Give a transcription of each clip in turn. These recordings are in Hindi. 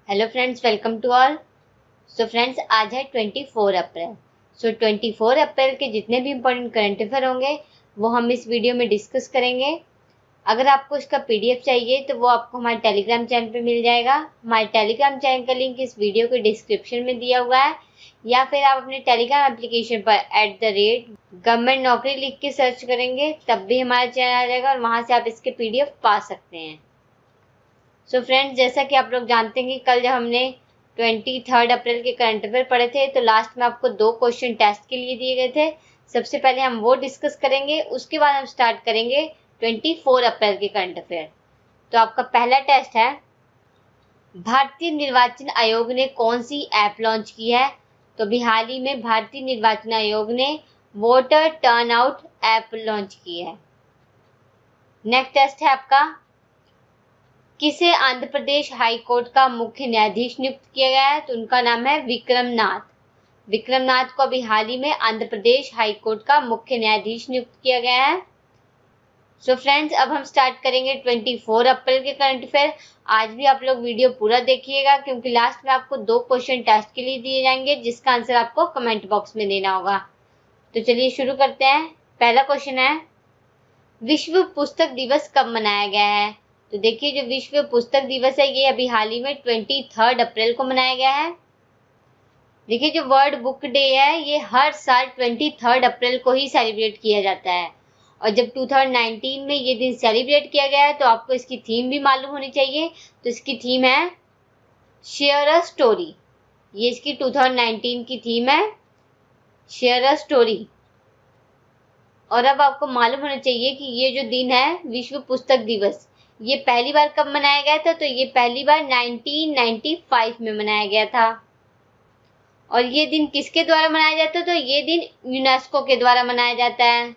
Hello friends, welcome to all. So friends, आज है 24 अप्रैल। 24 अप्रैल के जितने भी इम्पोर्टेंट करंट अफेयर होंगे वो हम इस वीडियो में डिस्कस करेंगे। अगर आपको इसका पीडीएफ चाहिए तो वो आपको हमारे टेलीग्राम चैनल पे मिल जाएगा। हमारे टेलीग्राम चैनल का लिंक इस वीडियो के डिस्क्रिप्शन में दिया हुआ है, या फिर आप अपने टेलीग्राम एप्लीकेशन पर @गवर्नमेंट नौकरी लिख के सर्च करेंगे तब भी हमारा चैनल आ जाएगा और वहाँ से आप इसके पीडीएफ पा सकते हैं। सो फ्रेंड्स, जैसा कि आप लोग जानते हैं कि कल जब हमने 23 अप्रैल के करंट अफेयर पढ़े थे तो लास्ट में आपको 2 क्वेश्चन टेस्ट के लिए दिए गए थे। सबसे पहले हम वो डिस्कस करेंगे, उसके बाद हम स्टार्ट करेंगे 24 अप्रैल के करंट अफेयर। तो आपका पहला टेस्ट है, भारतीय निर्वाचन आयोग ने कौन सी ऐप लॉन्च की है? तो अभी हाल ही में भारतीय निर्वाचन आयोग ने वोटर टर्नआउट ऐप लॉन्च की है। नेक्स्ट टेस्ट है आपका, किसे आंध्र प्रदेश हाई कोर्ट का मुख्य न्यायाधीश नियुक्त किया गया है? तो उनका नाम है विक्रम नाथ। विक्रम नाथ को अभी हाल ही में आंध्र प्रदेश हाई कोर्ट का मुख्य न्यायाधीश नियुक्त किया गया है। सो फ्रेंड्स, अब हम स्टार्ट करेंगे 24 अप्रैल के करंट अफेयर। आज भी आप लोग वीडियो पूरा देखिएगा क्योंकि लास्ट में आपको 2 क्वेश्चन टेस्ट के लिए दिए जाएंगे जिसका आंसर आपको कमेंट बॉक्स में देना होगा। तो चलिए शुरू करते हैं। पहला क्वेश्चन है, विश्व पुस्तक दिवस कब मनाया गया है? तो देखिए, जो विश्व पुस्तक दिवस है ये अभी हाल ही में 23 अप्रैल को मनाया गया है। देखिए, जो वर्ल्ड बुक डे है ये हर साल 23 अप्रैल को ही सेलिब्रेट किया जाता है, और जब 2019 में ये दिन सेलिब्रेट किया गया है तो आपको इसकी थीम भी मालूम होनी चाहिए। तो इसकी थीम है शेयर अ स्टोरी। ये इसकी 2019 की थीम है, शेयर अ स्टोरी। और अब आपको मालूम होना चाहिए कि ये जो दिन है विश्व पुस्तक दिवस, ये पहली बार कब मनाया गया था? तो ये पहली बार 1995 में मनाया गया था। और ये दिन किसके द्वारा मनाया जाता है? तो ये दिन यूनेस्को के द्वारा मनाया जाता है।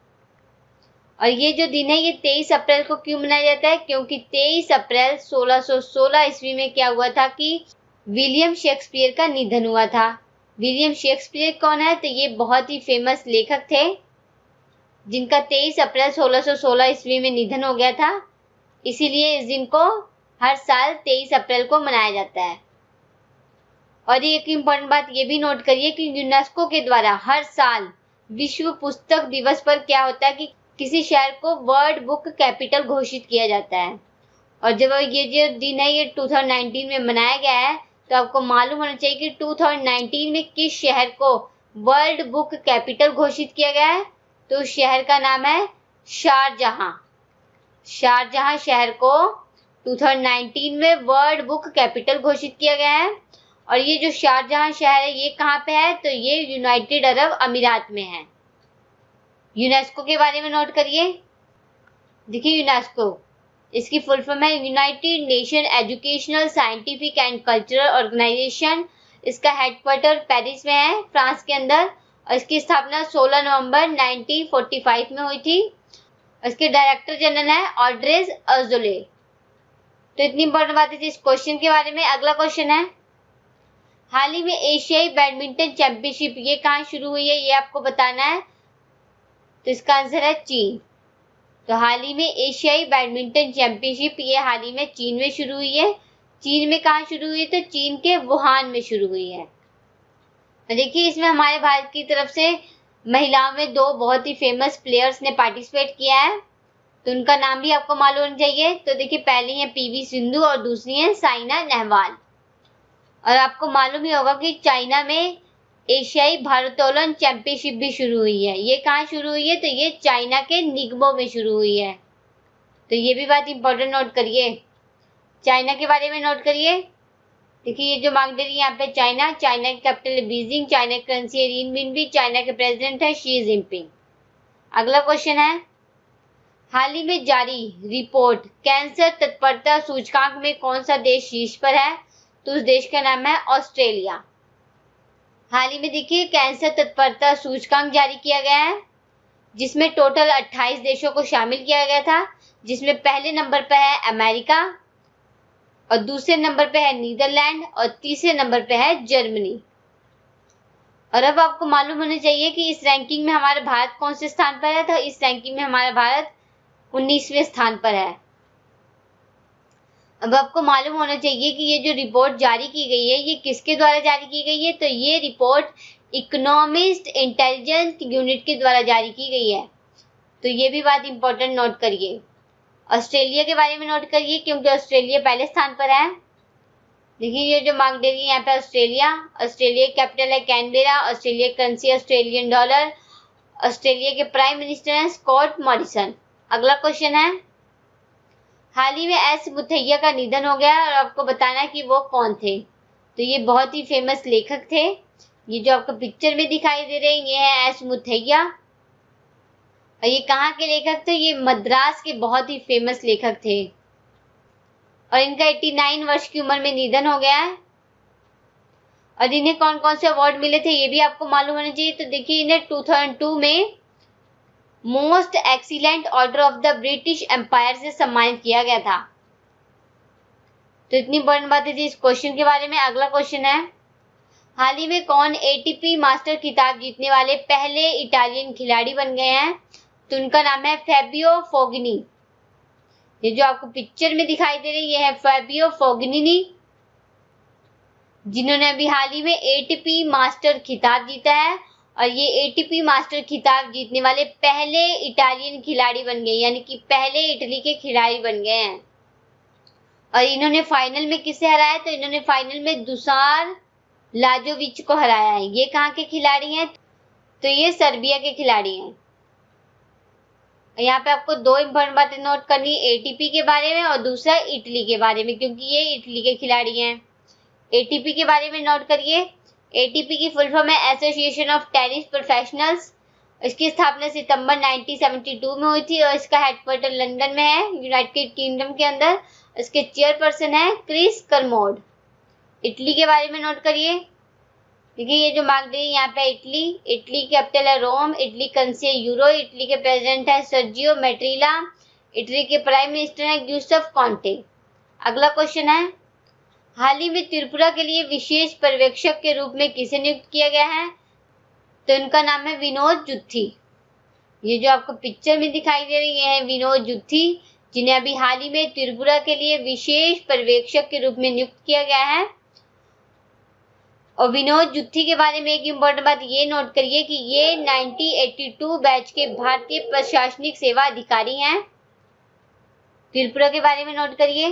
और ये जो दिन है ये 23 अप्रैल को क्यों मनाया जाता है? क्योंकि 23 अप्रैल 1616 ईस्वी में क्या हुआ था कि विलियम शेक्सपियर का निधन हुआ था। विलियम शेक्सपियर कौन है? तो ये बहुत ही फेमस लेखक थे जिनका 23 अप्रैल 1616 ईस्वी में निधन हो गया था। इसीलिए इस दिन को हर साल 23 अप्रैल को मनाया जाता है। और एक इम्पोर्टेंट बात ये भी नोट करिए कि यूनेस्को के द्वारा हर साल विश्व पुस्तक दिवस पर क्या होता है कि किसी शहर को वर्ल्ड बुक कैपिटल घोषित किया जाता है। और जब ये जो दिन है ये 2019 में मनाया गया है तो आपको मालूम होना चाहिए कि 2019 में किस शहर को वर्ल्ड बुक कैपिटल घोषित किया गया है। तो उस शहर का नाम है शारजहां। शारजहां शहर को 2019 में वर्ल्ड बुक कैपिटल घोषित किया गया है। और ये जो शारजहां शहर है ये कहाँ पे है? तो ये यूनाइटेड अरब अमीरात में है। यूनेस्को के बारे में नोट करिए। देखिए, यूनेस्को इसकी फुल फॉर्म है United Nation Educational Scientific and Cultural Organisation. इसका हेडक्वार्टर पेरिस में है, फ्रांस के अंदर, और इसकी स्थापना 16 नवंबर 1945 में हुई थी। इसके डायरेक्टर जनरल है ऑड्रेस अज़ोले। तो इतनी इंपॉर्टेंट बातें थी इस क्वेश्चन के बारे में। अगला क्वेश्चन है, हाल ही में एशियाई बैडमिंटन चैंपियनशिप ये कहाँ शुरू हुई है? ये आपको बताना है। तो इसका आंसर है चीन। तो हाल ही में एशियाई बैडमिंटन चैंपियनशिप ये हाल ही में चीन में शुरू हुई है। चीन में कहाँ शुरू हुई? तो चीन के वुहान में शुरू हुई है। तो देखिए, इसमें हमारे भारत की तरफ से महिलाओं में 2 बहुत ही फेमस प्लेयर्स ने पार्टिसिपेट किया है, तो उनका नाम भी आपको मालूम होना चाहिए। तो देखिए, पहली है पीवी सिंधु और दूसरी है साइना नेहवाल। और आपको मालूम ही होगा कि चाइना में एशियाई भारोत्तोलन चैंपियनशिप भी शुरू हुई है। ये कहाँ शुरू हुई है? तो ये चाइना के निगमो में शुरू हुई है। तो ये भी बात इंपॉर्टेंट नोट करिए, चाइना के बारे में नोट करिए। देखिए, ये जो मार्क दे रही है यहाँ पे चाइना की कैपिटल है बीजिंग, चाइना की करेंसी है रिनमिनबी, चाइना के प्रेसिडेंट है शी जिनपिंग। अगला क्वेश्चन है, हाल ही में जारी रिपोर्ट कैंसर तत्परता सूचकांक में कौन सा देश शीर्ष पर है? तो उस देश का नाम है ऑस्ट्रेलिया। हाल ही में देखिए कैंसर तत्परता सूचकांक जारी किया गया है जिसमें टोटल 28 देशों को शामिल किया गया था, जिसमें पहले नंबर पर है अमेरिका, और दूसरे नंबर पे है नीदरलैंड, और तीसरे नंबर पे है जर्मनी। और अब आपको मालूम होना चाहिए कि इस रैंकिंग में हमारा भारत कौन से स्थान पर है? तो इस रैंकिंग में हमारा भारत 19वें स्थान पर है। अब आपको मालूम होना चाहिए कि ये जो रिपोर्ट जारी की गई है ये किसके द्वारा जारी की गई है। तो ये रिपोर्ट इकोनॉमिस्ट इंटेलिजेंस यूनिट के द्वारा जारी की गई है। तो ये भी बात इंपॉर्टेंट नोट करिए। ऑस्ट्रेलिया के बारे में नोट करिए क्योंकि ऑस्ट्रेलिया पहले स्थान पर है। देखिए ये जो मार्क दे रही है यहाँ पे ऑस्ट्रेलिया, ऑस्ट्रेलिया कैपिटल है Canberra, Australia currency Australian dollar, Australia के प्राइम मिनिस्टर हैं स्कॉट मॉरिसन। अगला क्वेश्चन है, हाल ही में एस मुथैया का निधन हो गया और आपको बताना है कि वो कौन थे। तो ये बहुत ही फेमस लेखक थे। ये जो आपको पिक्चर में दिखाई दे रहे हैं ये है एस मुथैया। और ये कहाँ के लेखक थे, ये मद्रास के बहुत ही फेमस लेखक थे और इनका 89 वर्ष की उम्र में निधन हो गया है। और इन्हें कौन कौन से अवार्ड मिले थे ये भी आपको मालूम होना चाहिए। तो देखिए इन्हें 2002 में most excellent order of the British Empire से सम्मानित किया गया था। तो इतनी इंपॉर्टेंट बातें थी इस क्वेश्चन के बारे में। अगला क्वेश्चन है, हाल ही में कौन एटीपी मास्टर खिताब जीतने वाले पहले इटालियन खिलाड़ी बन गए हैं। तो उनका नाम है फैबियो फोगिनी। ये जो आपको पिक्चर में दिखाई दे रही है फैबियो फोगिनी, जिन्होंने अभी हाल ही में एटीपी मास्टर खिताब जीता है। और ये एटीपी मास्टर खिताब जीतने वाले पहले इटालियन खिलाड़ी बन गए, यानी कि पहले इटली के खिलाड़ी बन गए हैं। और इन्होंने फाइनल में किसे हराया, तो इन्होंने फाइनल में दुसार लाजोविच को हराया है। ये कहाँ के खिलाड़ी हैं, तो ये सर्बिया के खिलाड़ी हैं। यहाँ पे आपको दो इंपॉर्टेंट बातें नोट करनी, एटीपी के बारे में और दूसरा इटली के बारे में, क्योंकि ये इटली के खिलाड़ी हैं। एटीपी के बारे में नोट करिए। एटीपी की फुल फॉर्म है एसोसिएशन ऑफ टेनिस प्रोफेशनल्स। इसकी स्थापना सितंबर 1972 में हुई थी और इसका हेडक्वार्टर लंदन में है, यूनाइटेड किंगडम के अंदर। इसके चेयरपर्सन है क्रिस करमोड। इटली के बारे में नोट करिए। देखिए ये जो मार्क दी यहाँ पे इटली कैपिटल है रोम, इटली करेंसी है यूरो, इटली के प्रेसिडेंट है सर्जियो मैट्रीला, इटली के प्राइम मिनिस्टर है यूसुफ कॉन्टे। अगला क्वेश्चन है, हाल ही में त्रिपुरा के लिए विशेष पर्यवेक्षक के रूप में किसे नियुक्त किया गया है। तो इनका नाम है विनोद जुत्थी। ये जो आपको पिक्चर में दिखाई दे रही है विनोद जुत्थी, जिन्हें अभी हाल ही में त्रिपुरा के लिए विशेष पर्यवेक्षक के रूप में नियुक्त किया गया है। और विनोद जुत्थी के बारे में एक इम्पोर्टेंट बात ये नोट करिए कि ये 1982 बैच के भारतीय प्रशासनिक सेवा अधिकारी हैं। त्रिपुरा के बारे में नोट करिए।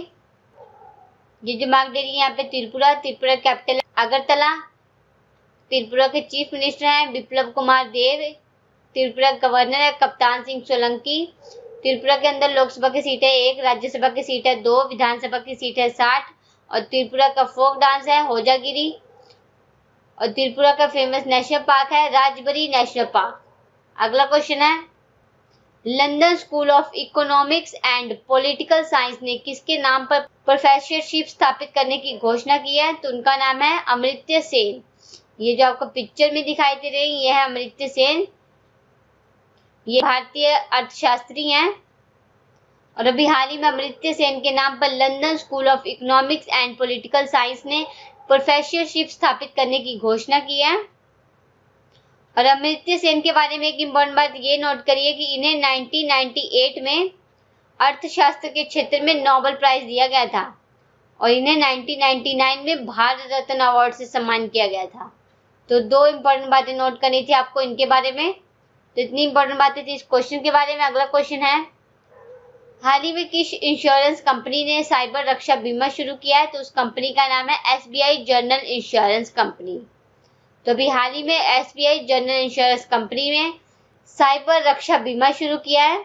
ये जो मार्क दे रही है यहाँ पे त्रिपुरा कैपिटल अगरतला, त्रिपुरा के चीफ मिनिस्टर हैं बिप्लब कुमार देव, त्रिपुरा गवर्नर है कप्तान सिंह सोलंकी। त्रिपुरा के अंदर लोकसभा की सीट है 1, राज्यसभा की सीट है 2, विधानसभा की सीट है 60 और त्रिपुरा का फोक डांस है होजागिरी। और त्रिपुरा का फेमस नेशनल पार्क है राजबरी नेशनल पार्क। अगला क्वेश्चन है, London school of economics and political science ने किसके नाम पर प्रोफेसरशिप स्थापित करने की घोषणा की है। तो उनका नाम है अमर्त्य सेन। ये जो आपको पिक्चर में दिखाई दे रही है ये है अमर्त्य सेन। ये भारतीय अर्थशास्त्री हैं और अभी हाल ही में अमर्त्य सेन के नाम पर London school of economics and political science ने प्रोफेसरशिप स्थापित करने की घोषणा की है। और अमर्त्य सेन के बारे में एक इम्पोर्टेंट बात ये नोट करिए कि इन्हें 1998 में अर्थशास्त्र के क्षेत्र में नोबेल प्राइज दिया गया था और इन्हें 1999 में भारत रत्न अवार्ड से सम्मानित किया गया था। तो दो इम्पोर्टेंट बातें नोट करनी थी आपको इनके बारे में। तो इतनी इम्पोर्टेंट बातें थी इस क्वेश्चन के बारे में। अगला क्वेश्चन है, हाल ही में किस इंश्योरेंस कंपनी ने साइबर रक्षा बीमा शुरू किया है। तो उस कंपनी का नाम है एसबीआई जनरल इंश्योरेंस कंपनी। तो अभी हाल ही में एसबीआई जनरल इंश्योरेंस कंपनी ने साइबर रक्षा बीमा शुरू किया है।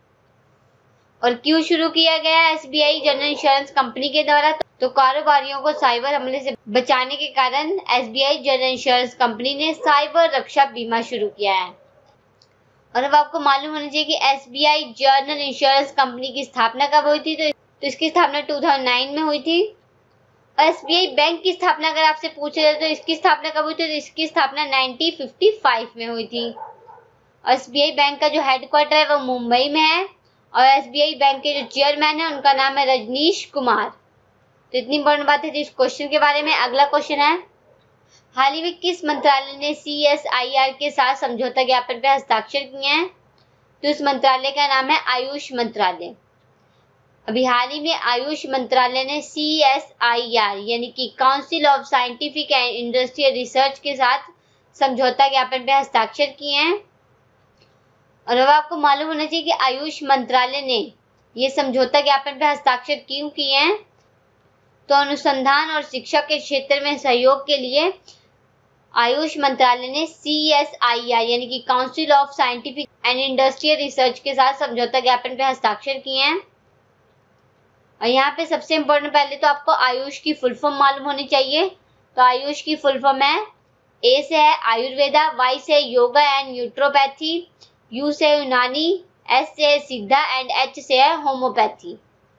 और क्यों शुरू किया गया एसबीआई जनरल इंश्योरेंस कंपनी के द्वारा, तो कारोबारियों को साइबर हमले से बचाने के कारण एसबीआई जनरल इंश्योरेंस कंपनी ने साइबर रक्षा बीमा शुरू किया है। और अब आपको मालूम होना चाहिए कि एसबीआई जनरल इंश्योरेंस कंपनी की स्थापना कब हुई थी। तो इसकी स्थापना 2009 में हुई थी। और एसबीआई बैंक की स्थापना अगर आपसे पूछा जाए तो इसकी स्थापना कब हुई थी, तो इसकी स्थापना 1955 में हुई थी। और एसबीआई बैंक का जो हेडक्वार्टर है वो मुंबई में है और एसबीआई बैंक के जो चेयरमैन है उनका नाम है रजनीश कुमार। तो इतनी इंपॉर्टेंट बातें थी इस क्वेश्चन के बारे में। अगला क्वेश्चन है, हाल ही में किस मंत्रालय ने सीएसआईआर के साथ समझौता ज्ञापन पर हस्ताक्षर किए हैं। तो इस मंत्रालय का नाम है आयुष मंत्रालय। अभी हाल ही में आयुष मंत्रालय ने CSIR यानी कि council of scientific and industrial research के साथ समझौता ज्ञापन पर हस्ताक्षर किए हैं। और अब आपको मालूम होना चाहिए कि आयुष मंत्रालय ने ये समझौता ज्ञापन पर हस्ताक्षर क्यों किए हैं। तो अनुसंधान और शिक्षा के क्षेत्र में सहयोग के लिए आयुष मंत्रालय ने CSIR यानी कि council of scientific and industrial research के साथ समझौता ज्ञापन पर हस्ताक्षर किए हैं। और यहाँ पे सबसे इम्पोर्टेंट पहले तो आपको आयुष की फुल फॉर्म मालूम होनी चाहिए। तो आयुष की फुल फॉर्म है, A से है आयुर्वेदा, Y से योगा एंड न्यूट्रोपैथी, U से यूनानी, S से है सिद्धा एंड H से है होम्योपैथी।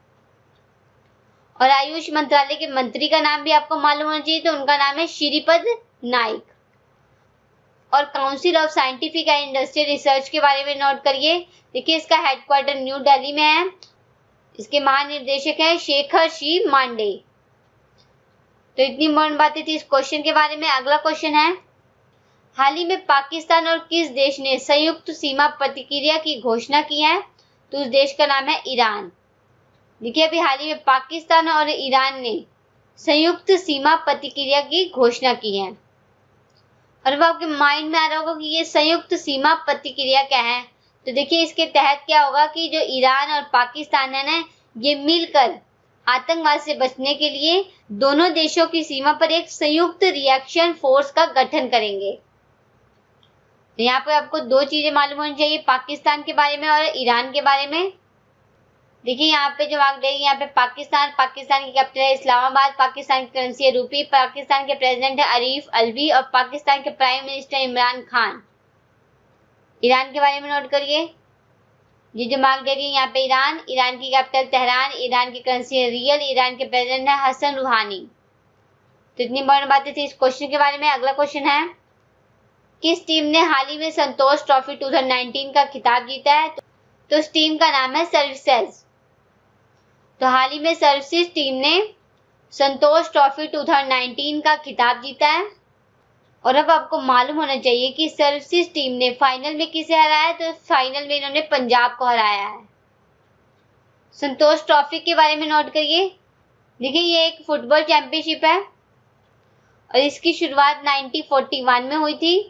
और आयुष मंत्रालय के मंत्री का नाम भी आपको मालूम होना चाहिए। तो उनका नाम है श्रीपद नाइक। और council of scientific and industrial research के बारे में नोट करिए। देखिए इसका हेडक्वार्टर न्यू दिल्ली में है। इसके महानिर्देशक हैं शेखर सी मांडे। तो इतनी इम्पोर्टेंट बातें थी इस क्वेश्चन के बारे में। अगला क्वेश्चन है, हाल ही में पाकिस्तान और किस देश ने संयुक्त सीमा प्रतिक्रिया की घोषणा की है। तो उस देश का नाम है ईरान। देखिए अभी हाल ही में पाकिस्तान और ईरान ने संयुक्त सीमा प्रतिक्रिया की घोषणा की है। और अब आपके माइंड में आ रहा होगा कि ये संयुक्त सीमा प्रतिक्रिया क्या है। तो देखिए इसके तहत क्या होगा कि जो ईरान और पाकिस्तान है ना, ये मिलकर आतंकवाद से बचने के लिए दोनों देशों की सीमा पर एक संयुक्त रिएक्शन फोर्स का गठन करेंगे। तो यहाँ पर आपको दो चीजें मालूम होनी चाहिए, पाकिस्तान के बारे में और ईरान के बारे में। देखिए यहाँ पे जो मार्क देगी, यहाँ पे पाकिस्तान की कैपिटल है इस्लामाबाद, पाकिस्तान की करेंसी है रूपी, पाकिस्तान के प्रेसिडेंट है अरीफ अलवी और पाकिस्तान के prime minister Imran Khan. Iran के बारे में नोट करिए। ये जो मार्क दे रही है यहाँ पे ईरान की कैपिटल तेहरान, ईरान की करेंसी है रियल, ईरान के प्रेसिडेंट है हसन रूहानी। तो इतनी इंपॉर्टेंट बातें थी इस क्वेश्चन के बारे में। अगला क्वेश्चन है, किस टीम ने हाल ही में संतोष ट्रॉफी 2019 का खिताब जीता है। तो उस टीम का नाम है सर्विसेज। तो हाल ही में सर्विसेज टीम ने संतोष ट्रॉफी 2019 का खिताब जीता है। और अब आपको मालूम होना चाहिए कि सर्विसेज टीम ने फाइनल में किसे हराया है। तो फाइनल में इन्होंने पंजाब को हराया है। संतोष ट्रॉफी के बारे में नोट करिए। देखिए ये एक फुटबॉल चैंपियनशिप है और इसकी शुरुआत 1941 में हुई थी।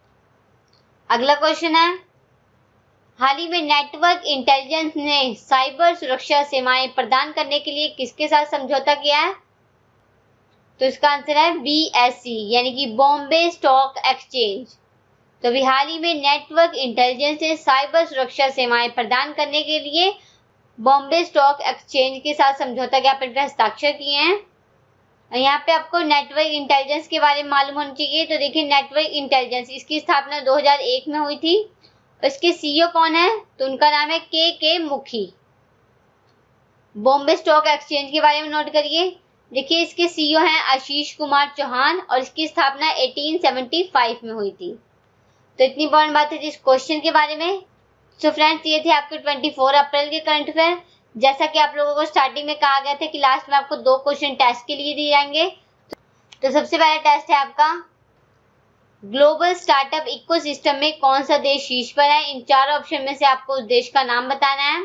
अगला क्वेश्चन है, हाल ही में नेटवर्क इंटेलिजेंस ने साइबर सुरक्षा सेवाएं प्रदान करने के लिए किसके साथ समझौता किया है। तो इसका आंसर है BSE यानी कि बॉम्बे स्टॉक एक्सचेंज। तो अभी हाल ही में नेटवर्क इंटेलिजेंस ने साइबर सुरक्षा सेवाएं प्रदान करने के लिए बॉम्बे स्टॉक एक्सचेंज के साथ समझौता ज्ञापन पर हस्ताक्षर किए हैं। यहाँ पे आपको नेटवर्क इंटेलिजेंस के बारे में मालूम होना चाहिए। तो देखिए नेटवर्क इंटेलिजेंस इसकी स्थापना 2001 में हुई थी। इसके CEO कौन है। तो उनका नाम है के मुखी। बॉम्बे स्टॉक एक्सचेंज के बारे में नोट करिए। देखिए इसके CEO हैं आशीष कुमार चौहान और इसकी स्थापना 1875 में हुई थी। तो इतनी इंपॉर्टेंट बात है इस क्वेश्चन के बारे में। सो फ्रेंड्स ये थे आपके 24 अप्रैल के करंट अफेयर। जैसा कि आप लोगों को स्टार्टिंग में कहा गया था कि लास्ट में आपको 2 क्वेश्चन टेस्ट के लिए दिए जाएंगे। तो सबसे पहला टेस्ट है आपका, ग्लोबल स्टार्टअप इकोसिस्टम में कौन सा देश शीर्ष पर है। इन 4 ऑप्शन में से आपको उस देश का नाम बताना है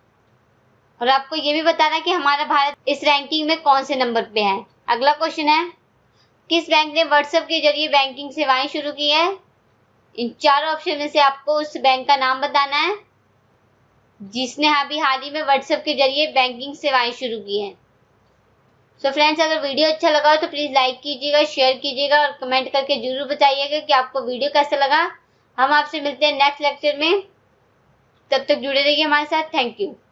और आपको ये भी बताना है कि हमारा भारत इस रैंकिंग में कौन से नंबर पे है। अगला क्वेश्चन है, किस बैंक ने व्हाट्सएप के जरिए बैंकिंग सेवाएं शुरू की है। इन 4 ऑप्शन में से आपको उस बैंक का नाम बताना है जिसने अभी हाल ही में व्हाट्सएप के जरिए बैंकिंग सेवाएं शुरू की हैं। सो फ्रेंड्स अगर वीडियो अच्छा लगा हो तो प्लीज़ लाइक कीजिएगा, शेयर कीजिएगा और कमेंट करके जरूर बताइएगा कि आपको वीडियो कैसा लगा। हम आपसे मिलते हैं नेक्स्ट लेक्चर में। तब तक जुड़े रहिए हमारे साथ। Thank you.